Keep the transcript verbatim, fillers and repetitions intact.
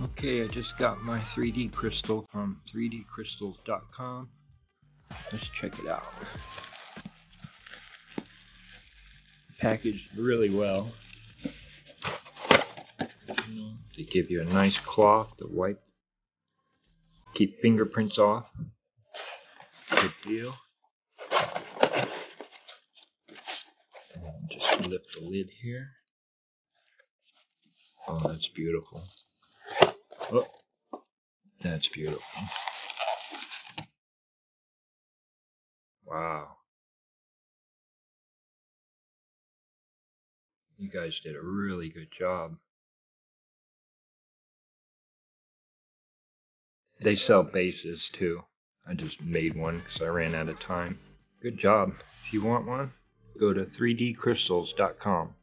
Okay, I just got my three D crystal from three D crystals dot com. Let's check it out. Packaged really well. They give you a nice cloth to wipe, keep fingerprints off. Good deal. And just lift the lid here. Oh, that's beautiful. Oh, that's beautiful. Wow. You guys did a really good job. They sell bases too. I just made one because I ran out of time. Good job. If you want one, go to three D crystals dot com.